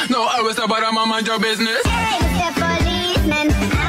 No, I was about a man, mind your business. Hey, Mr. Policeman.